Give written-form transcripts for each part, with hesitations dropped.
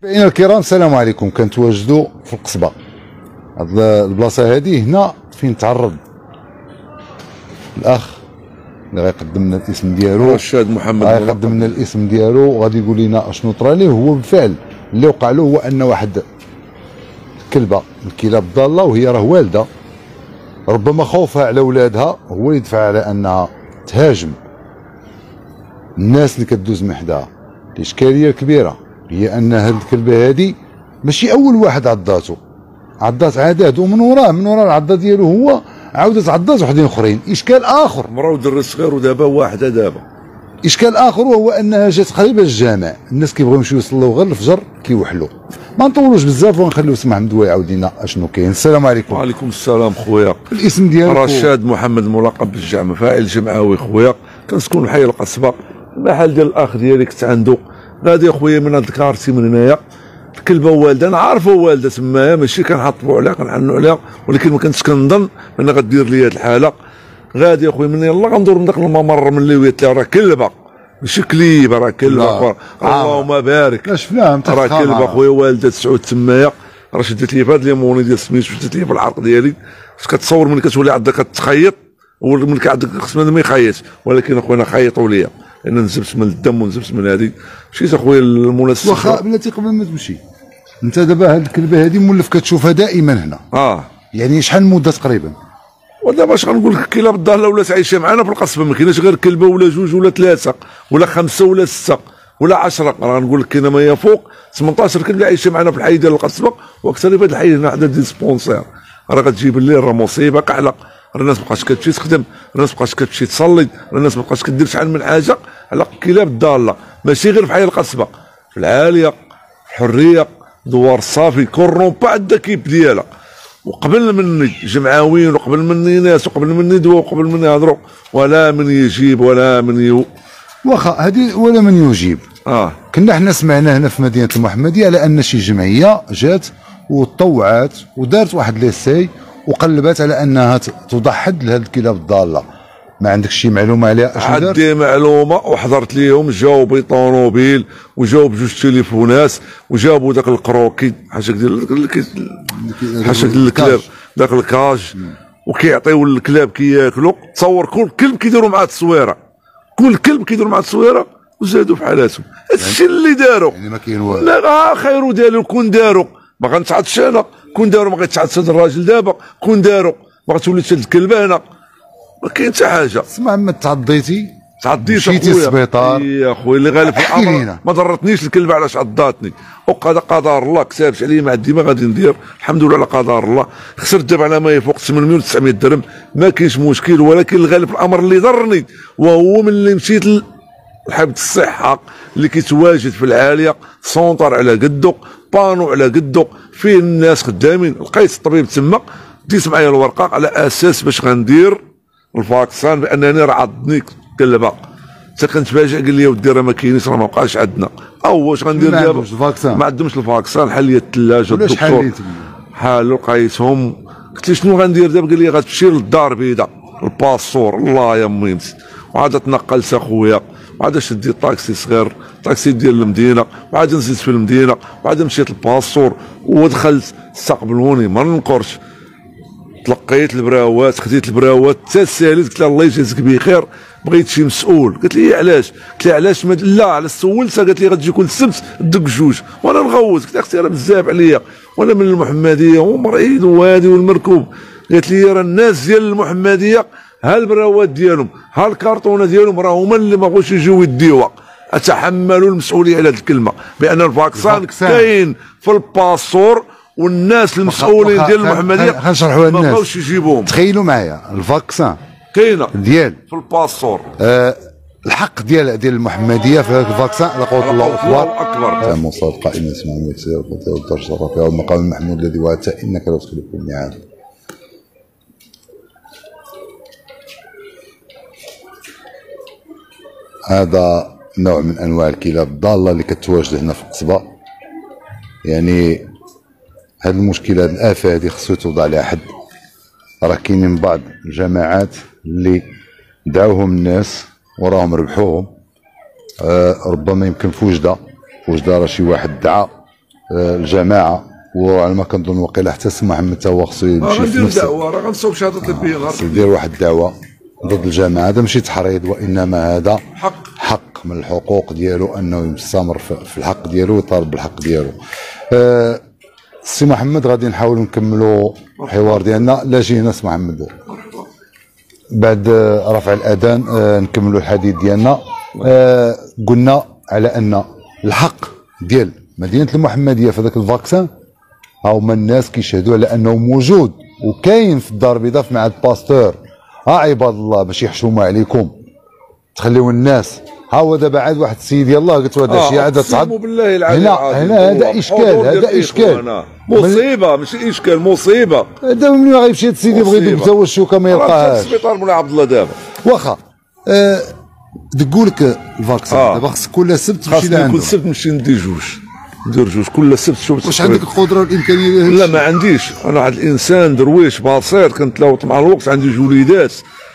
متابعينا الكرام السلام عليكم. كنتواجدوا في القصبه. هاد البلاصه هذه هنا فين تعرض الاخ اللي غيقدم لنا الاسم ديالو رشاد محمد غيقدم لنا الاسم ديالو وغادي يقول لنا اشنو طرا ليه. هو بالفعل اللي وقع له هو ان واحد كلبه من الكلاب الضاله وهي راه والده، ربما خوفها على ولادها هو اللي دفع على انها تهاجم الناس اللي كدوز من حداها. الاشكاليه الكبيره هي ان هاد الكلبه هادي ماشي اول واحد عضات عدد، ومن وراه العضه ديالو هو عاودت عضات وحدين اخرين. اشكال اخر مرة ودرس صغير ودابا واحده دابا. اشكال اخر وهو انها جات قريبه للجامع، الناس كيبغيو يمشيو يصلوا غير الفجر كيوحلوا. ما نطولوش بزاف ونخليو سمع محمد يعاود لنا اشنو كاين. السلام عليكم. وعليكم السلام خويا. الاسم ديالك؟ رشاد محمد ملقب بالجامع، فاعل جمعاوي خويا، كنسكن حي القصبه. المحل ديال الاخ ديالي كنت عنده غادي خويا من هاد الكارتي من هنايا. الكلبه والده انا عارفه والده تمايا، ماشي كنحطبوا عليها كنحنوا عليها، ولكن ما كنتش كنظن انها غدير لي هاد الحاله. غادي اخويا من يلا غندور من داك الممر من اللي ويت راه كلبه ماشي كليبه، راه كلبه. اللهم بارك. شفناها راه كلبه اخويا والده تسعود تمايا. راه شدت لي بهاد ليموني ديال سميتو، شدت لي في العرق ديالي. كتصور ملي كتولي عندك كتخيط وملي كيعندك خصنا ما يخيطش، ولكن اخويا خيطوا ليا لان نزبت من الدم ونزبت من هذه. مشيت اخويا للمناسبه. واخا بلاتي قبل ما تمشي، انت دابا هاد الكلبه هادي مولف كتشوفها دائما هنا. يعني شحال المده تقريبا؟ ودابا اش غنقول لك، الكلاب الضاله ولات عايشه معنا في القصبه، ما كايناش غير كلبه ولا جوج ولا ثلاثه ولا خمسه ولا سته ولا 10. راه غنقول لك كاينه ما يفوق 18 كلبه عايشه معنا في الحي ديال القصبه، واكثر في هذا الحي هنا حدا ديسبونسير. راه غتجيب الليل راه مصيبه كحله. الناس مابقاش كتمشي تخدم، الناس مابقاش كتمشي تصلي، الناس مابقاش كدير شحال من حاجه على الكلاب الضاله، ماشي غير في حي القصبه، في العاليه، في الحريه، دوار الصافي، كورنوبا عندها كيب ديالها. وقبل مني جمعاويين وقبل مني ناس وقبل مني دواء وقبل مني هضروا، ولا من يجيب ولا من واخا هذه ولا من يجيب. كنا حنا سمعنا هنا في مدينه المحمديه على ان شي جمعيه جات وطوعات ودارت واحد ليساي وقلبات على انها توضع حد لهذه الكلاب الضاله. ما عندك شي معلومه عليها اشنو دارت؟ عندي معلومه وحضرت ليهم، جاو بطونوبيل وجاو بجوج تليفونات وجابوا داك الكروكي حاشاك ديال حاشاك الكلاب داك الكاج، وكيعطيو الكلاب كياكلوا. تصور كل كلب كيديروا معاه التصويره، كل كلب كيديروا معاه التصويره وزادوا في حالاتهم. هادشي اللي داروا. يعني ما كاين والو. لا خيرو ديالو كون داروا ما غنتعطش انا، كون داروا ما غيتعطش هذا الراجل دابا، كون داروا ما غتوليش هاد الكلبه هنا، ما كاين حتى حاجه. اسمع ما تعضيت مشيتي للسبيطار يا خويا اللي غالب في الامر ما ضرتنيش الكلبه علاش عضاتني، وقضى قدر الله كتابش عليا ما عندي ما غادي ندير، الحمد لله على قدر الله. خسرت دابا على ما يفوق 800 و 900 درهم، ما كاينش مشكل، ولكن الغالب في الامر اللي ضرني وهو من اللي مشيت لحفظ الصحه اللي كيتواجد في العاليه، سونطر على قدو، بانو على قدو، فيه الناس خدامين. لقيت الطبيب تما، ديت معايا الورقه على اساس باش غندير الفاكسان بانني راه عضني كلبه. حتى كنتفاجئ قال لي ودي راه ما كاينينش، راه ما بقاش عندنا. واش غندير دابا؟ ما عندهمش الفاكسان. حل لي الثلاجه الدكتور حالو لقيتهم. قلت له شنو غندير دابا؟ قال لي غتمشي للدار البيضاء الباسور. الله يا امي نسيت. وعاد تنقلت اخويا، وعاد شديت طاكسي صغير، طاكسي ديال المدينه، وعاد نزيد في المدينه، وعاد مشيت للباسور ودخلت استقبلوني ما ننكرش. تلقيت البراوات، خديت البراوات حتى الساليت. قلت لها الله يجازيك بخير، بغيت شي مسؤول. قالت لي علاش؟ قلت لها علاش لا على سولتها، قالت لي غتجي كل السبت دق جوج وانا نغوت. قلت لها اختي راه بزاف عليا وانا من المحمديه ومريض وهادي والمركوب. قالت لي راه الناس ديال المحمديه ها البراوات ديالهم ها الكارطونه ديالهم راه هما اللي ما بغوش يجيو يديوها، اتحملوا المسؤوليه على هذه الكلمه، بان الفاكسان كاين في الباسور والناس المسؤولين ديال المحمديه غنشرحوها للناس ما بغاوش يجيبوهم. تخيلوا معايا الفاكسان كاينه ديال في الباسور. الحق ديال المحمديه في هذا الفاكسان على قول الله اكبر. تم وصل قائمه اسماعيل السير والدرجه الرفيعه والمقام المحمود الذي وعدت انك لا تخلف الميعاد. هذا نوع من انواع الكلاب الضاله اللي كتواجد هنا في القصبه. يعني هذه المشكله، هذه الافه هذه خصو توضع لها حد. راه كاينين بعض الجماعات اللي دعوهم الناس وراهم ربحوهم. ربما يمكن في وجده راه شي واحد دعا الجماعه، وعلى ما كنظن وقيلا حتى سي محمد تا هو خصو يمشي في غندير دعوه، راه غنصوب شهاده طبيه نهار يدير واحد الدعوه ضد الجماعه. هذا ماشي تحريض، وانما هذا حق من الحقوق ديالو انه يستمر في الحق ديالو ويطالب بالحق ديالو. سي محمد غادي نحاولوا نكملوا الحوار ديالنا. لا جينا سي محمد بعد رفع الاذان نكملوا الحديث ديالنا. قلنا على ان الحق ديال مدينه المحمديه في ذاك الفاكسان هما الناس كيشهدوا على انه موجود وكاين في الدار البيضاء في معهد باستور. عباد الله باش يحشوموا عليكم تخليو الناس. ها هو دابا عاد واحد السيد يلاه قلت له هذا الشيء عاد تصعد هنا هذا اشكال مصيبه ماشي اشكال مصيبه. دابا ملي غيمشي هذا السيد يبغي يدوب حتى هو الشوكه ما يلقاهاش. السبيطار مولاي عبد الله دابا واخا تقول لك الفاكسين دابا خصك كل سبت تمشي لعنده. كل سبت نمشي ندير جوج كل سبت. شوف واش عندك القدره والامكانيه؟ لا ما عنديش. انا واحد الانسان درويش بسيط كنتلاوط مع الوقت. عندي جوليدات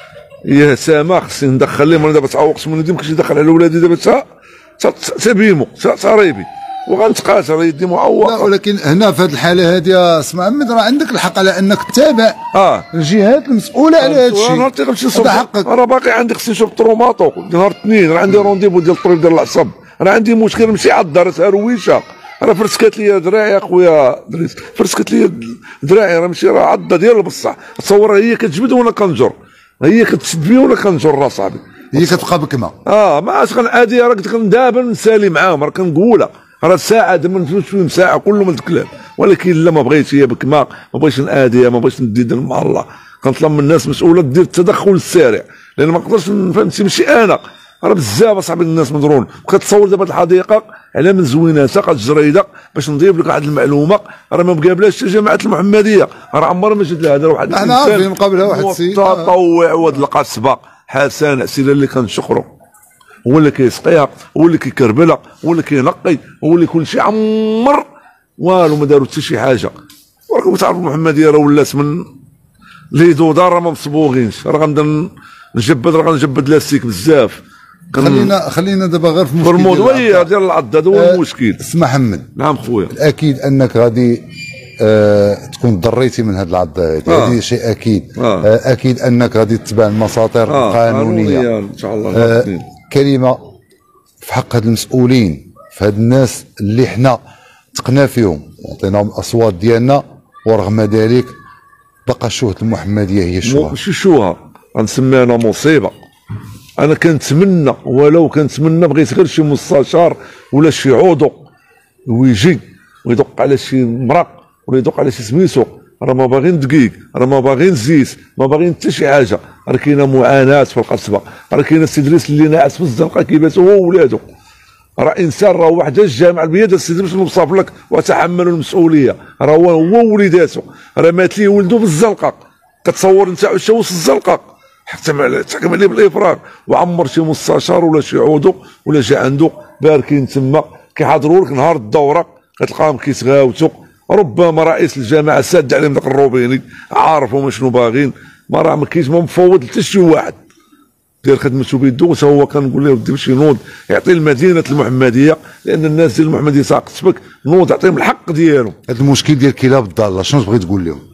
يا سامه خصني ندخل لهم. انا دابا تعوقت من يدي ما كنتش ندخل على ولادي دابا تا بيمو تا ريبي وغنتقاتل يدي معوق. لا ولكن هنا في هذه الحاله هذه يا سي محمد راه عندك الحق على انك تتابع الجهات المسؤوله على هذا الشيء. هذا حقك. راه باقي عندي خصني نشوف التروماتو نهار الاثنين. راه عندي رونديفو ديال الطبيب ديال العصب. راه عندي مشكل نمشي على الدار تهرويشه. راه فرسكات لي دراعي اخويا دريس. فرسكت لي دراعي راه ماشي راه عضه ديال بصح. تصور هي كتجبد وانا كنجر. هي كتشد بيا وانا كنجر راه صاحبي. هي كتبقى بكمه. ما عادش كنعادي. راه كنت دابا نسالي معاهم. راه كنقولها راه ساعه دابا نفوت ساعه كله من الكلام. ولكن لا ما بغيتش هي بكمه. ما بغيتش ناديها. ما بغيتش ندير مع الله. كنطلب من الناس مسؤوله دير التدخل السريع لان ما نقدرش فهمتي ماشي انا. راه بزاف اصاحبي الناس مضرون. وكتصور دابا الحديقه على من زويناتها قد جريده باش نضيف لك واحد المعلومه. راه ما مقابلاش جماعه المحمديه. راه عمرها ما جات لها. هذا واحد انا عارفين مقابلها واحد السيد متطوع وهاد القصبه حسن عسيله اللي كنشكرو. هو اللي كيسقيها هو اللي كيكربلها هو اللي كينقي هو اللي كل شيء عمر والو ما داروا حتى شي حاجه. وراكم تعرفوا المحمديه راه ولات من لي دودار راه ما مصبوغينش. راه غنبدا نجبد. راه غنجبد لاستيك بزاف. خلينا دابا غير في الموضوع ديال العض. هذا هو المشكل. سي محمد. نعم خويا. اكيد انك غادي تكون ضريتي من هذه العضه هذه. شيء اكيد. اكيد انك غادي تتبع المساطر القانونيه ان شاء الله. كلمه في حق هاد المسؤولين في هاد الناس اللي حنا تقنا فيهم وعطيناهم الاصوات ديالنا ورغم ذلك بقى شوهه المحمديه هي الشوهه. ماشي شوهه غنسميها انا مصيبه. انا كنتمنى ولو كنتمنى بغيت غير شي مستشار ولا شي عضو ويجي ويدق على شي مرق ولا يدق على شي سميتو. راه ما باغيين دقيق. راه ما باغيين زيت. ما باغيين حتى شي حاجه. راه كاينه معاناه في القصبه. راه كاين السي دريس اللي ناعس في الزنقه كيباتو هو وولادو. راه انسان راه واحد الجامع بيد السيد باش نوصف لك وتحملوا المسؤوليه. راه هو وليداتو. راه مات ليه ولدو في الزنقه. كتصور انت عشاوس الزنقه تحكم عليه بالافراغ. وعمر شي مستشار ولا شي عضو ولا جا عنده باركين تما كيحضروا لك نهار الدوره كتلقاهم كيتغاوتوا. ربما رئيس الجامعه ساد عليهم داك الروبيني عارفهم شنو باغين. ما راه ما كاينش ما مفوض حتى شي واحد ديال خدمته بيدو. هو كنقول له ودي باش ينوض يعطي المدينه المحمديه لان الناس ديال المحمديه ساقت بك نوض يعطيهم الحق ديالهم. هذا المشكل ديال كلاب الضاله شنو تبغي تقول لهم؟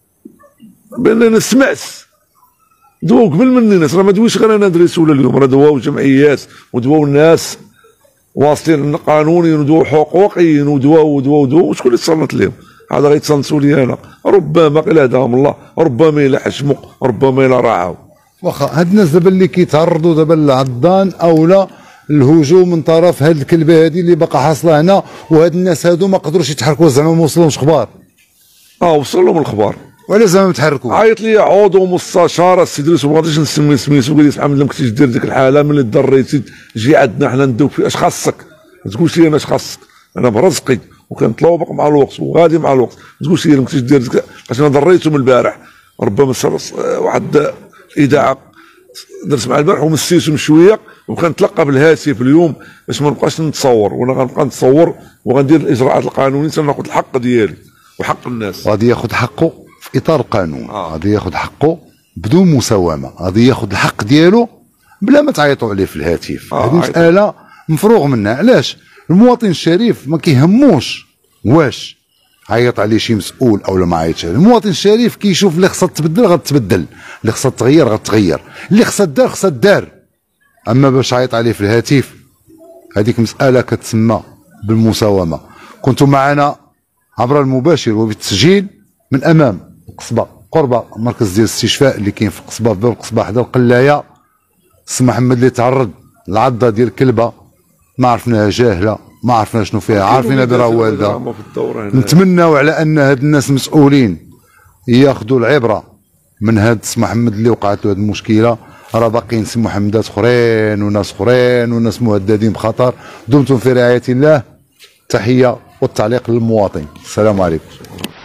بان سمعت دواو قبل مني الناس. راه ما دويش غير انا دريس ولا اليوم. راه دواو جمعيات ودواو الناس واصلين قانونيين ودواو حقوقيين ودواو شكون اللي تصنت لهم؟ هذا غيتصنتوا لي انا. ربما قيل هداهم الله. ربما الا حشموا ربما الا راعوا. واخا هاد الناس دابا اللي كيتعرضوا دابا للعضان او لا الهجوم من طرف هاد الكلبه هادي اللي باقا حاصله هنا وهاد الناس هادو ما قدروش يتحركوا زعما ما وصلهمش اخبار. وصل لهم الخبر. ولا زعما متحركوا. عيط لي عضو مستشار السي دريس وما غاديش نسمي سميتو قال لي محمد ما كنتيش دير ديك الحاله ملي ضريتي جي عندنا حنا ندوك في اش خاصك. ما تقولش لي انا اش خاصك. انا برزقي وكنطلبك مع الوقت وغادي مع الوقت. ما تقولش لي ما كنتيش دير ديك باش انا ضريته من البارح. ربما واحد الاذاعه درت مع البارح ومسيتو من شويه وكنتلقى بالهاتف اليوم باش ما نبقاش نتصور. وانا غنبقى نتصور وغندير الاجراءات القانونيه حتى ناخذ الحق ديالي وحق الناس. غادي ياخذ حقه في اطار القانون. غادي ياخذ حقه بدون مساومه. غادي ياخذ الحق ديالو بلا ما تعيطوا عليه في الهاتف. هذه مساله مفروغ منها. علاش؟ المواطن الشريف ما كيهموش واش عيط عليه شي مسؤول او ما عيطش عليه. المواطن الشريف كيشوف اللي خصها تبدل غتبدل، اللي خصها تغير غتغير، اللي خصها دار خصها دار. اما باش عيط عليه في الهاتف هذيك مساله كتسمى بالمساومه. كنتم معنا عبر المباشر وبالتسجيل من امام القصبه قرب مركز ديال الاستشفاء اللي كاين في القصبه، في باب القصبه حدا القلايه. السي محمد اللي تعرض للعضه ديال الكلبه ما عرفناها جاهله، ما عرفنا شنو فيها، عارفين هذه راه والده. نتمناو على ان هاد الناس المسؤولين ياخذوا العبره من هاد السي محمد اللي وقعت له هاد المشكله. راه باقيين سي محمدات اخرين وناس اخرين وناس مهددين بخطر. دمتم في رعايه الله. تحيه والتعليق للمواطن. السلام عليكم.